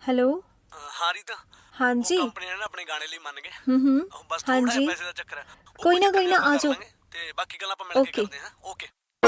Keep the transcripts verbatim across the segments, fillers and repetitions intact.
Hello. हाँ रीता। हाँ जी। Company ने अपने गाने लिए मान गए। हम्म। बस हाँ थोड़ा जी। पैसे का चक्कर है। कोई ना कोई ना आ जाओ। ते बाकी गल्लां ਆਪਾਂ मिल के करते हैं। ओके।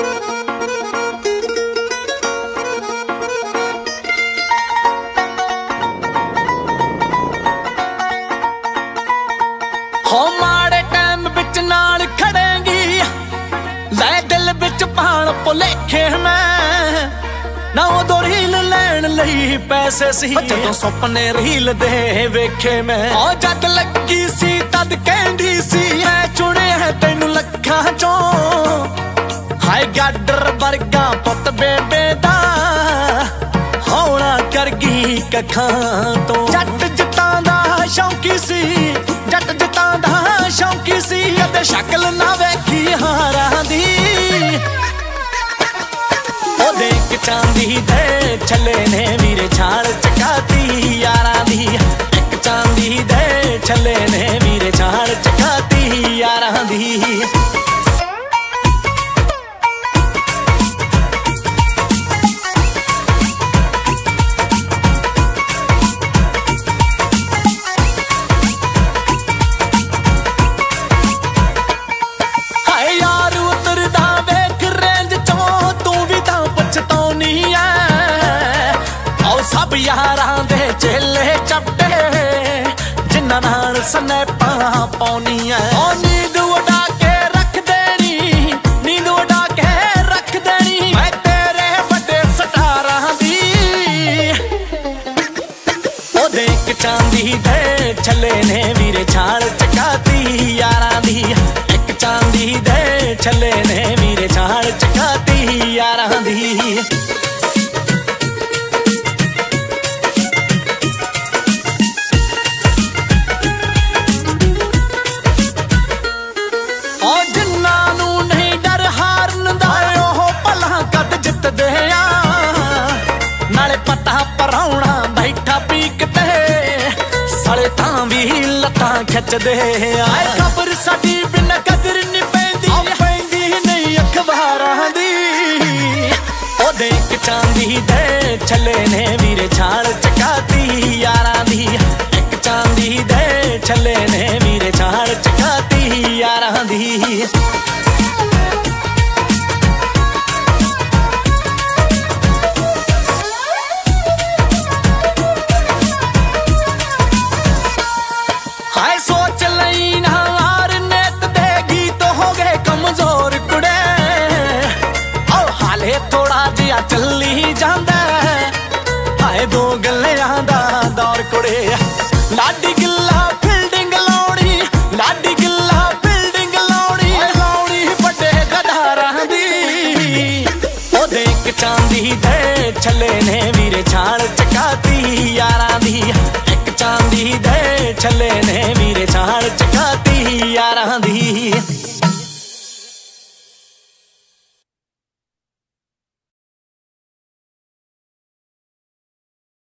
हो माड़े टाइम बिच नाल खड़ेंगी ले दिल बिच पाण भुलेखे मैं ना उदों रील लैण लई पैसे सी जदों सुपने रील दे वेखे मैं ओ जद लगी सी तद कहंदी सी मैं चुनिया तैनू लखां चों हाय गाडर वर्गा पुत बेबे दा होना कर गई कखां तो जट जटां दा शौकी सी जट जटां दा शौकी सी कदे शक्ल ना वेखी हारां दी देख चांदी दे छले ने वीरे छाल चकाती यारां दी एक चांदी दे छले ने वीरे छाल चकाती यारां दी यारां दे चेले चपटे जिन्ना नाल स्नैपां पाउनियां ओ नींद उड़ा के रख देनी नींद उड़ा के रख देनी मैं तेरे बड़े सटारां दी ओ देख चांदी दे छले ने वीरे छाल चकाती यारां दी एक चांदी दे छले ने वीरे छाल चकाती यारां दी खचदे आए खबर साडी बिन कदर नहीं पैंदी पैंदी नहीं अखबारां दी ओ देख चांदी दे छले ने वीरे छाल चकाती यारां दी एक चांदी दे छले ने वीरे छाल चकाती यारां दी चली जांदा हाय दो गल्लियां दा दौर कुड़े लाडी गिल्ला बिल्डिंग लाउणी लाडी गिल्ला बिल्डिंग लाउणी लाउणी बड़े गधारां दी ओ देख चांदी दे छले ने वीरे छाल चकाती यारां दी एक चांदी दे छले ने वीरे छाल चकाती यारां दी।